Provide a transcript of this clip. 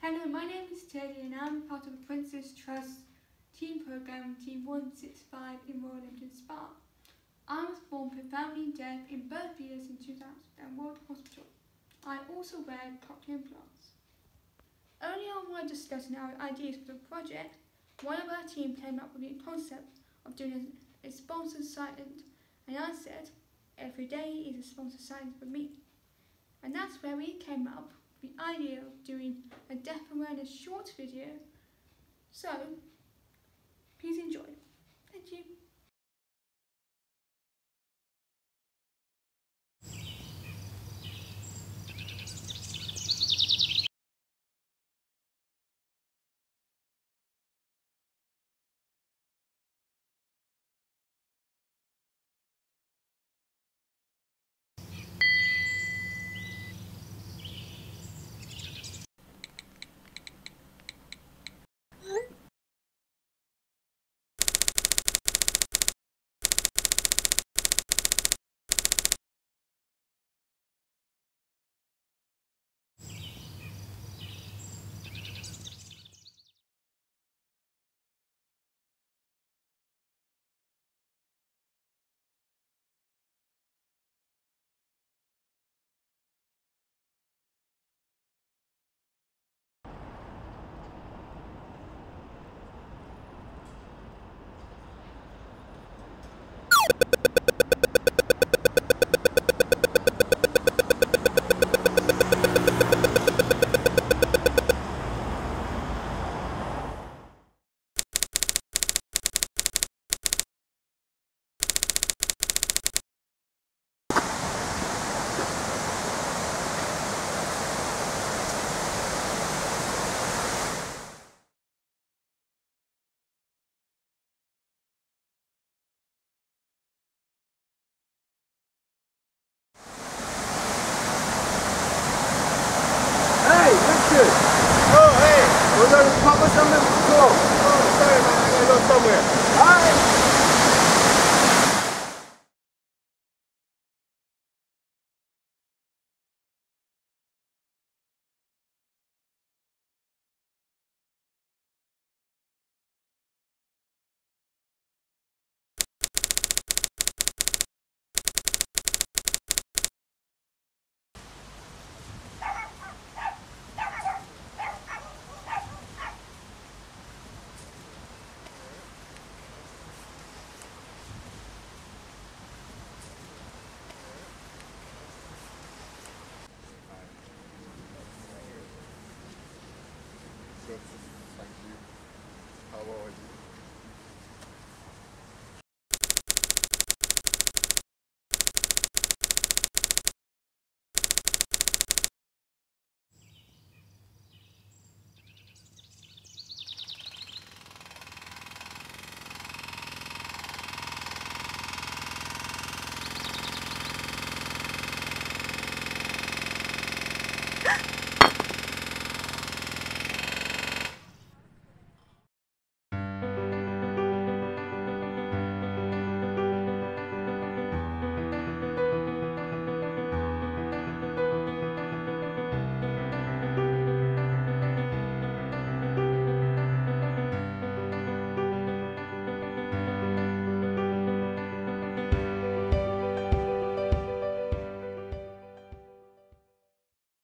Hello, my name is Teddy and I'm part of the Princess Trust Team Programme Team 165 in Royal Leamington Spa. I was born profoundly deaf in both ears in 2000 at World Hospital. I also wear cochlear implants. Earlier on while discussing our ideas for the project, one of our team came up with the concept of doing a sponsored silent, and I said, every day is a sponsored silent for me. And that's where we came up with the idea of doing a deaf awareness short video. So, please enjoy. Thank you.